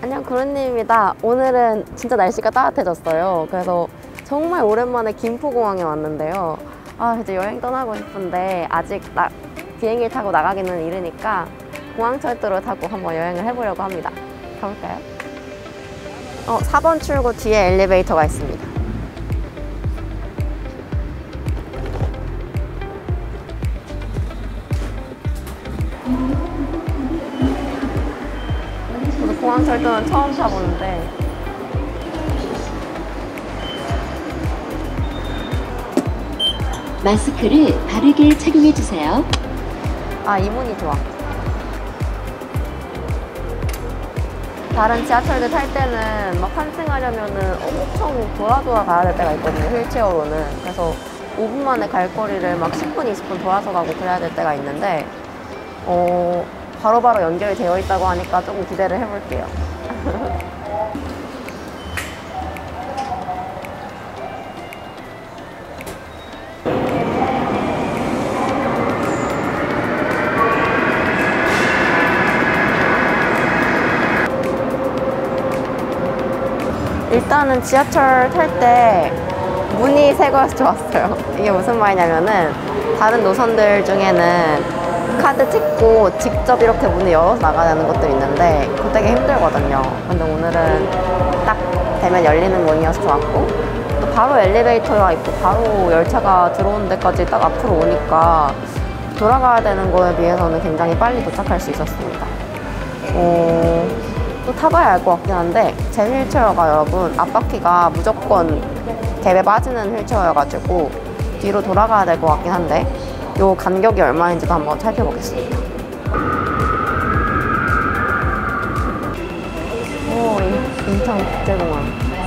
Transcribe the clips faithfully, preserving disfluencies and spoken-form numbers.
안녕, 구름님입니다. 오늘은 진짜 날씨가 따뜻해졌어요. 그래서 정말 오랜만에 김포공항에 왔는데요. 아, 이제 여행 떠나고 싶은데 아직 나, 비행기 타고 나가기는 이르니까 공항철도를 타고 한번 여행을 해보려고 합니다. 가볼까요? 어, 사 번 출구 뒤에 엘리베이터가 있습니다. 저도 공항철도는 처음 타보는데 마스크를 바르게 착용해주세요. 아, 이 문이 좋아. 다른 지하철들 탈 때는 막 환승하려면은 엄청 돌아 돌아 가야 될 때가 있거든요, 휠체어로는. 그래서 오 분 만에 갈 거리를 막 십 분, 이십 분 돌아서 가고 그래야 될 때가 있는데 어, 바로바로 연결이 되어 있다고 하니까 조금 기대를 해볼게요. 일단은 지하철 탈 때 문이 새 거여서 좋았어요. 이게 무슨 말이냐면은 다른 노선들 중에는 카드 찍고 직접 이렇게 문을 열어서 나가는 것들이 있는데 그거 되게 힘들거든요. 근데 오늘은 딱 되면 열리는 문이어서 좋았고, 또 바로 엘리베이터가 있고 바로 열차가 들어오는 데까지 딱 앞으로 오니까 돌아가야 되는 거에 비해서는 굉장히 빨리 도착할 수 있었습니다. 어... 또 타봐야 알 것 같긴 한데 제 휠체어가 여러분 앞바퀴가 무조건 갭에 빠지는 휠체어여가지고 뒤로 돌아가야 될 것 같긴 한데 요 간격이 얼마인지도 한번 살펴보겠습니다. 오, 인천국제공항.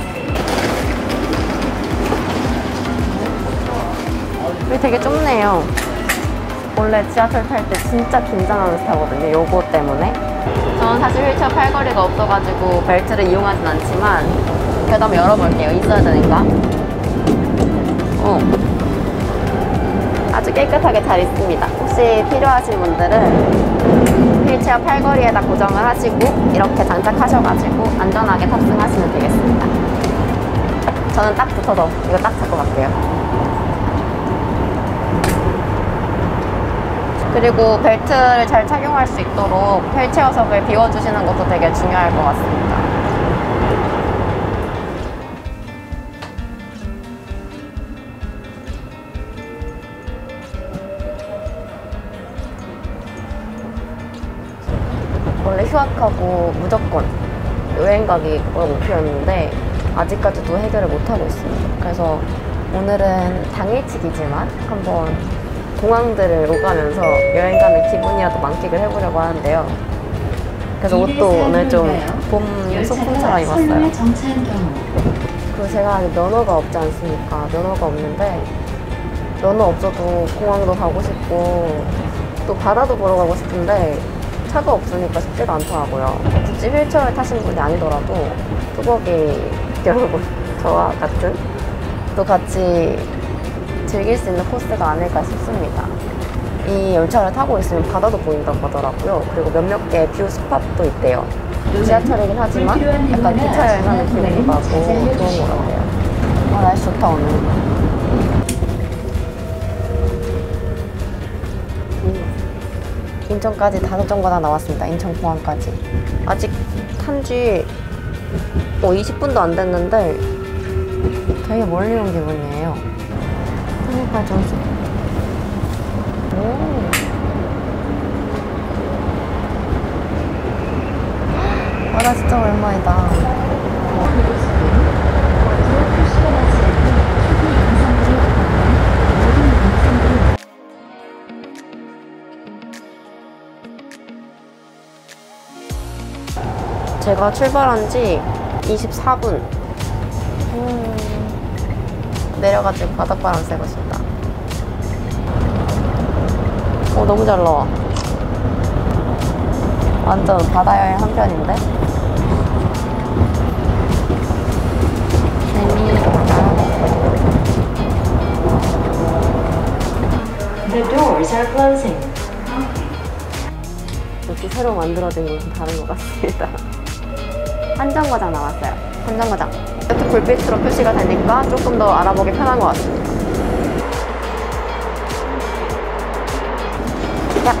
여기 되게 좁네요. 원래 지하철 탈 때 진짜 긴장하면서 타거든요, 요거 때문에. 저는 사실 휠체어 팔걸이가 없어가지고 벨트를 이용하진 않지만 그래도 한번 열어볼게요. 있어야 되니까. 어. 아주 깨끗하게 잘 있습니다. 혹시 필요하신 분들은 휠체어 팔걸이에다 고정을 하시고 이렇게 장착하셔가지고 안전하게 탑승하시면 되겠습니다. 저는 딱 붙어서 이거 딱 잡고 갈게요. 그리고 벨트를 잘 착용할 수 있도록 휠체어석을 비워주시는 것도 되게 중요할 것 같습니다. 원래 휴학하고 무조건 여행 가기가 목표였는데 아직까지도 해결을 못하고 있습니다. 그래서 오늘은 당일치기지만 한번 공항들을 오가면서 여행 가는 기분이라도 만끽을 해보려고 하는데요. 그래서 옷도 오늘 좀 봄 소품처럼 입었어요. 그리고 제가 면허가 없지 않습니까? 면허가 없는데 면허 없어도 공항도 가고 싶고 또 바다도 보러 가고 싶은데 차가 없으니까 쉽지가 않더라고요. 굳이 휠체어를 타시는 분이 아니더라도 뚜벅이 여러분 저와 같은 또 같이 즐길 수 있는 코스가 아닐까 싶습니다. 이 열차를 타고 있으면 바다도 보인다고 하더라고요. 그리고 몇몇 개 뷰 스팟도 있대요. 지하철이긴 하지만 약간 기차 여행하는 기분도 나고 좋은 것 같아요. 아, 날씨 좋다 오늘. 인천까지 다섯 정거장 나왔습니다. 인천공항까지. 아직 탄지 어, 이십 분도 안 됐는데 되게 멀리 온 기분이에요. 그러니까 점수. 오. 바다 진짜 오랜만이다. 제가 출발한 지 이십사 분. 음, 내려가지고 바닷바람 쐬고 싶다. 어, 너무 잘 나와. 완전 바다 여행 한 편인데? The doors are closing. 이렇게 새로 만들어진 곳은 다른 것 같습니다. 한정거장 나왔어요. 한정거장. 이렇게 불빛으로 표시가 되니까 조금 더 알아보기 편한 것 같습니다. 야!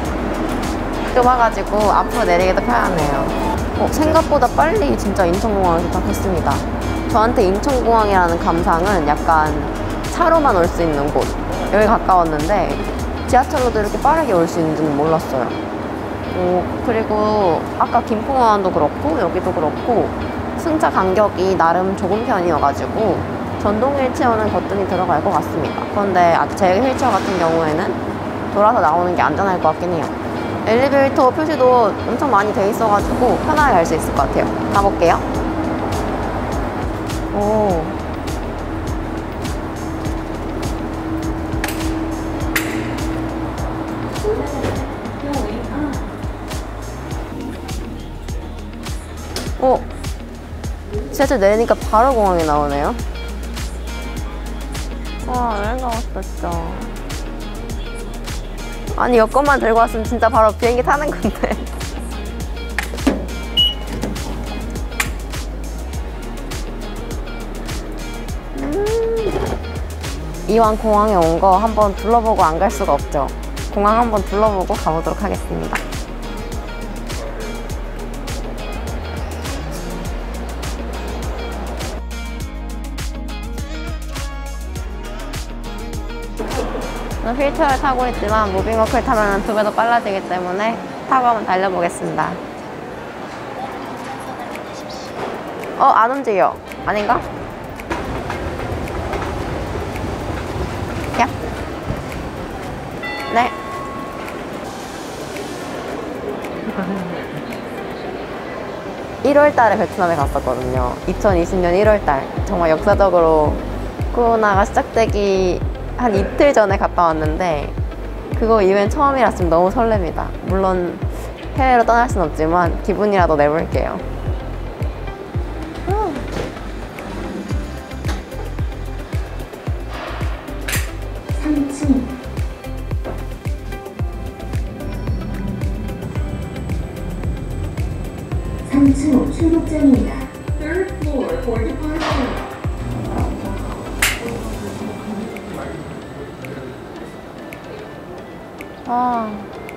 좁아가지고 앞으로 내리기도 편하네요. 어, 생각보다 빨리 진짜 인천공항에 도착했습니다. 저한테 인천공항이라는 감상은 약간 차로만 올 수 있는 곳, 여기 가까웠는데 지하철로도 이렇게 빠르게 올 수 있는지는 몰랐어요. 오, 그리고 아까 김포공항도 그렇고 여기도 그렇고 승차 간격이 나름 좁은 편이어가지고 전동 휠체어는 거뜬히 들어갈 것 같습니다. 그런데 제 휠체어 같은 경우에는 돌아서 나오는 게 안전할 것 같긴 해요. 엘리베이터 표시도 엄청 많이 돼 있어가지고 편하게 갈 수 있을 것 같아요. 가볼게요. 오. 오. 지하철 내리니까 바로 공항에 나오네요. 와, 여행 가고 싶다, 진짜. 아니, 여권만 들고 왔으면 진짜 바로 비행기 타는 건데. 음. 이왕 공항에 온 거 한번 둘러보고 안 갈 수가 없죠. 공항 한번 둘러보고 가보도록 하겠습니다. 저는 휠체어를 타고 있지만 무빙워크를 타면 두 배 더 빨라지기 때문에 타고 한번 달려보겠습니다. 어, 안 움직여. 아닌가? 야. 네. 일월 달에 베트남에 갔었거든요. 이천이십 년 일월 달. 정말 역사적으로 코로나가 시작되기 한 이틀 전에 갔다 왔는데 그거 이후엔 처음이라 좀 너무 설렙니다. 물론 해외로 떠날 순 없지만 기분이라도 내볼게요. 삼 층 삼 층 출국장입니다. Third floor for departure. 아.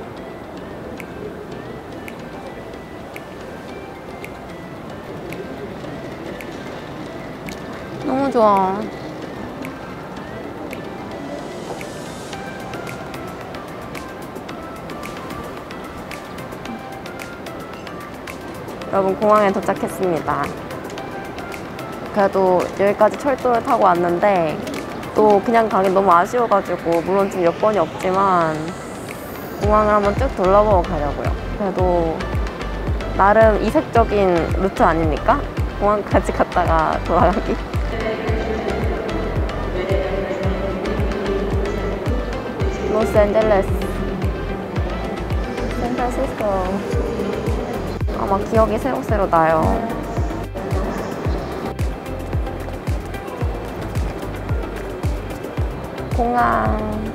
너무 좋아. 여러분, 공항에 도착했습니다. 그래도 여기까지 철도를 타고 왔는데 또 그냥 가기 너무 아쉬워가지고 물론 지금 여권이 없지만 공항을 한번 쭉 둘러보고 가려고요. 그래도 나름 이색적인 루트 아닙니까? 공항까지 갔다가 돌아가기. 로스앤젤레스, 샌프란시스코. 아마 기억이 새록새록 나요. 공항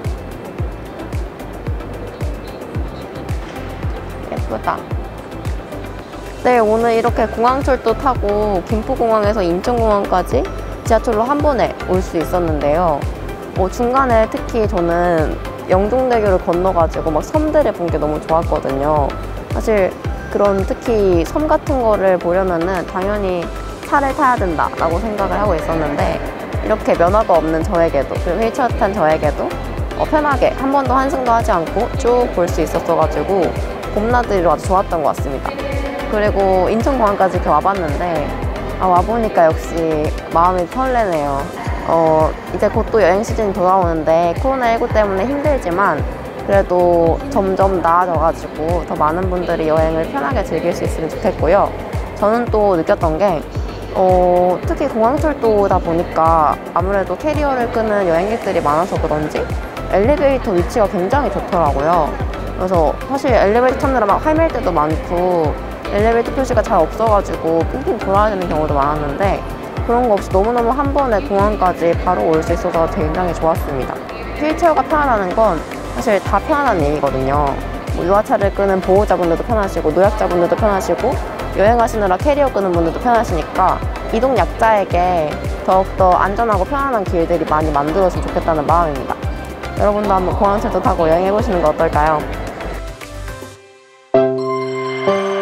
예쁘다. 네, 오늘 이렇게 공항철도 타고 김포공항에서 인천공항까지 지하철로 한 번에 올 수 있었는데요. 어, 중간에 특히 저는 영종대교를 건너가지고 막 섬들을 본 게 너무 좋았거든요. 사실 그런 특히 섬 같은 거를 보려면은 당연히 차를 타야 된다라고 생각을 하고 있었는데 이렇게 면허가 없는 저에게도 그리고 휠체어 탄 저에게도 어, 편하게 한 번도 한승도 하지 않고 쭉 볼 수 있었어가지고 봄나들이로 아주 좋았던 것 같습니다. 그리고 인천공항까지 이렇게 와봤는데 아, 와보니까 역시 마음이 설레네요. 어, 이제 곧 또 여행 시즌이 돌아오는데 코로나십구 때문에 힘들지만 그래도 점점 나아져가지고 더 많은 분들이 여행을 편하게 즐길 수 있으면 좋겠고요. 저는 또 느꼈던 게 어, 특히 공항철도다 보니까 아무래도 캐리어를 끄는 여행객들이 많아서 그런지 엘리베이터 위치가 굉장히 좋더라고요. 그래서 사실 엘리베이터 찾느라 막 헤맬 때도 많고 엘리베이터 표시가 잘 없어가지고 빙빙 돌아야 되는 경우도 많았는데 그런 거 없이 너무너무 한 번에 공항까지 바로 올 수 있어서 굉장히 좋았습니다. 휠체어가 편하다는 건 사실 다 편하다는 얘기거든요. 뭐 유아차를 끄는 보호자분들도 편하시고 노약자분들도 편하시고 여행하시느라 캐리어 끄는 분들도 편하시니까 이동 약자에게 더욱더 안전하고 편안한 길들이 많이 만들어졌으면 좋겠다는 마음입니다. 여러분도 한번 공항철도 타고 여행해보시는 거 어떨까요?